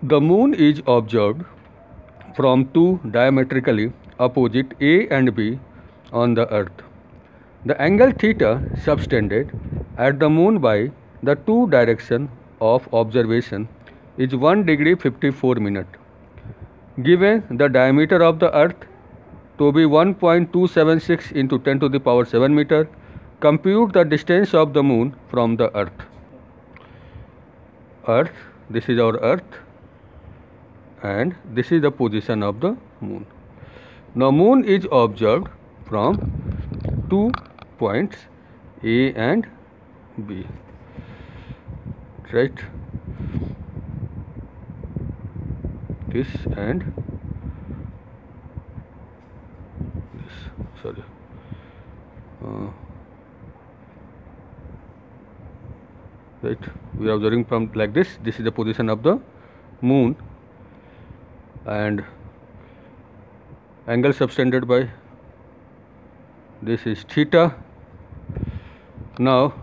The moon is observed from two diametrically opposite A and B on the earth. The angle theta subtended at the moon by the two direction of observation is 1 degree 54 minute. Given the diameter of the earth to be 1.276 into 10 to the power 7 meter, compute the distance of the moon from the earth. This is our earth, and this is the position of the moon. Now moon is observed from 2 points A and B, right? This and this, sorry. Right, we are observing from like this. This is the position of the moon, and angle subtended by this is theta. Now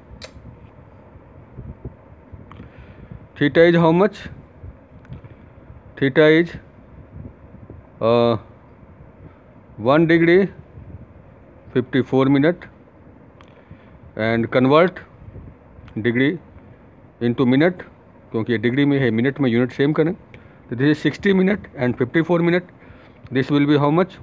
theta is how much? Theta is 1 degree 54 minute, and convert degree into minute, क्योंकि ये degree में है, minute में unit same करें, तो this is 60 minute and 54 minute. This will be how much?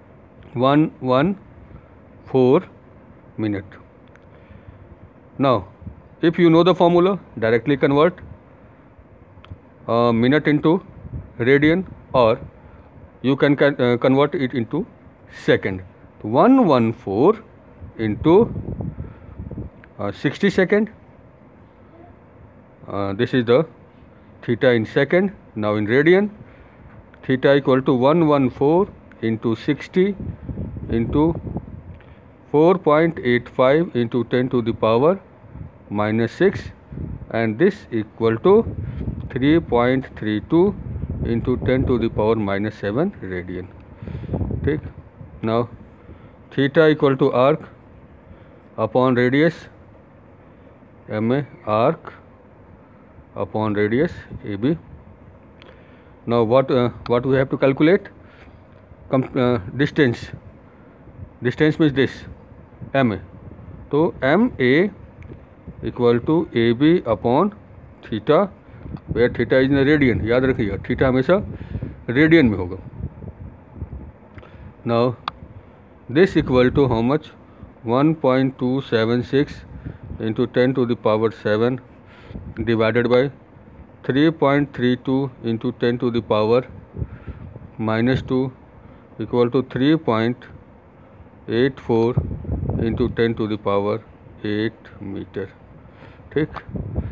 114 minute. Now if you know the formula, directly convert minute into radian, or you can convert it into second. 114 into 60 second. This is the theta in second. Now in radian, theta equal to 114 into 60 into 4.85 into 10 to the power minus 6, and this equal to 3.32 into 10 to the power minus 7 radian. ठीक. Now theta equal to arc upon radius, MA, arc upon radius AB. Now what we have to calculate? Distance. Distance means this, MA. So MA equal to AB upon theta, where theta is in radian. याद रखिएगा, theta हमेशा radian में होगा. Now this equal to how much? 1.276 into 10 to the power 7 divided by 3.32 into 10 to the power minus 2 equal to 3.84 into 10 to the power 8 meter. ठीक.